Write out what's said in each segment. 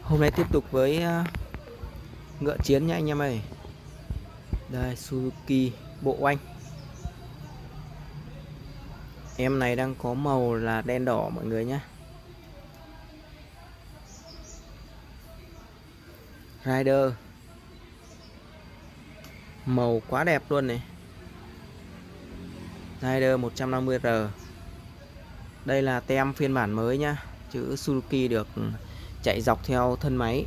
Hôm nay tiếp tục với ngựa chiến nha anh em ơi. Đây Suzuki bộ oanh. Em này đang có màu là đen đỏ mọi người nhé. Rider màu quá đẹp luôn này. Rider 150R. Đây là tem phiên bản mới nhá. Chữ Suzuki được chạy dọc theo thân máy.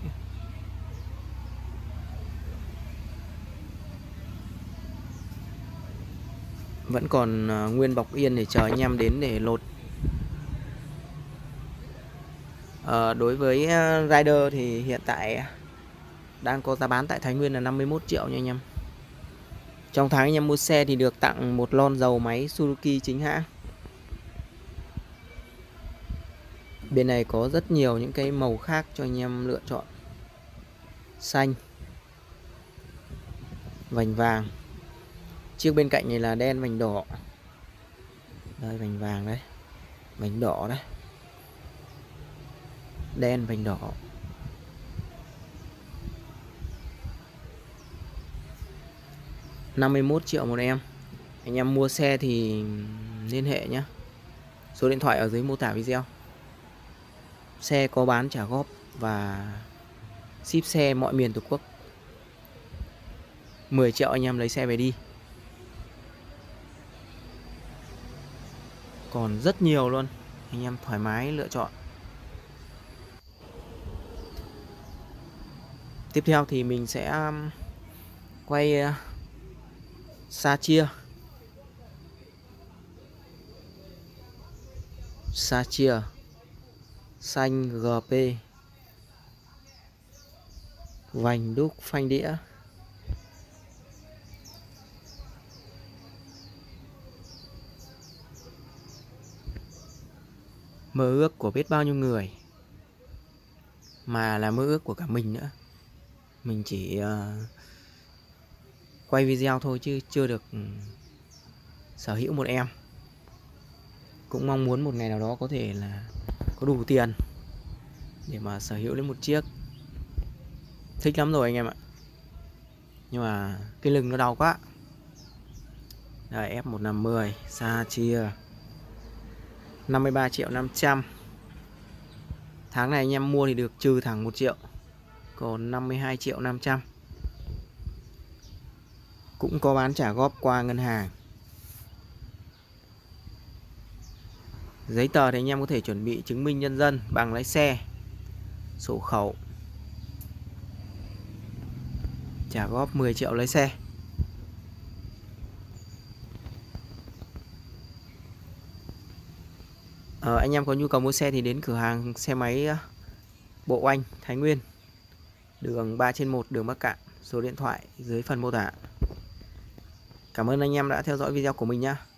Vẫn còn nguyên bọc yên để chờ anh em đến để lột. Đối với Rider thì hiện tại đang có giá bán tại Thái Nguyên là 51 triệu nha anh em. Trong tháng anh em mua xe thì được tặng một lon dầu máy Suzuki chính hãng. Bên này có rất nhiều những cái màu khác cho anh em lựa chọn. Xanh, vành vàng. Chiếc bên cạnh này là đen vành đỏ. Đây vành vàng đấy, vành đỏ đấy, đen vành đỏ. $51 triệu một em. Anh em mua xe thì liên hệ nhé. Số điện thoại ở dưới mô tả video. Xe có bán trả góp và ship xe mọi miền Tổ quốc. 10 triệu anh em lấy xe về đi. Còn rất nhiều luôn, anh em thoải mái lựa chọn. Tiếp theo thì mình sẽ quay Sa-chia. Sa-chia xanh GP, vành đúc phanh đĩa. Mơ ước của biết bao nhiêu người, mà là mơ ước của cả mình nữa. Mình chỉ quay video thôi chứ chưa được sở hữu một em. Cũng mong muốn một ngày nào đó có thể là có đủ tiền để mà sở hữu đến một chiếc. Thích lắm rồi anh em ạ. Nhưng mà cái lưng nó đau quá. Đây F150 Sa-chia 53 triệu 500. Tháng này anh em mua thì được trừ thẳng 1 triệu, còn 52 triệu 500. Cũng có bán trả góp qua ngân hàng. Giấy tờ thì anh em có thể chuẩn bị chứng minh nhân dân, bằng lái xe, sổ khẩu. Trả góp 10 triệu lấy xe. Anh em có nhu cầu mua xe thì đến cửa hàng xe máy Bộ Oanh Thái Nguyên, đường 3/1 đường Bắc Cạn. Số điện thoại dưới phần mô tả. Cảm ơn anh em đã theo dõi video của mình nhé.